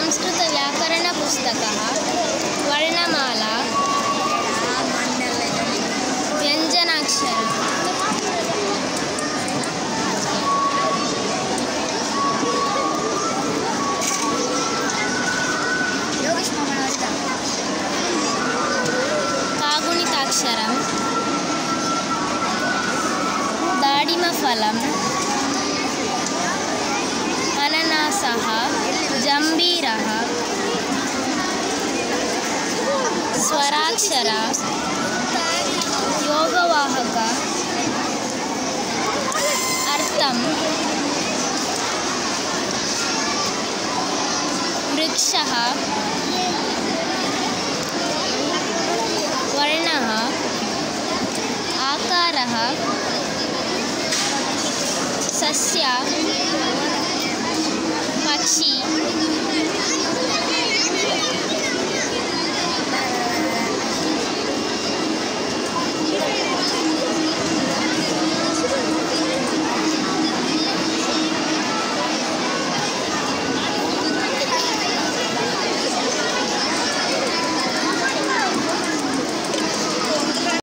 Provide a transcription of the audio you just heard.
संस्कृतव्याकरणपुस्तकः वर्णमाला व्यञ्जनाक्षरम् कागुणिताक्षरम् दाडिमफलम् अननासः जम्बीरः स्वराक्षर योगवाहक अर्थं वृक्षः वर्णः आकारः सस्य पक्षी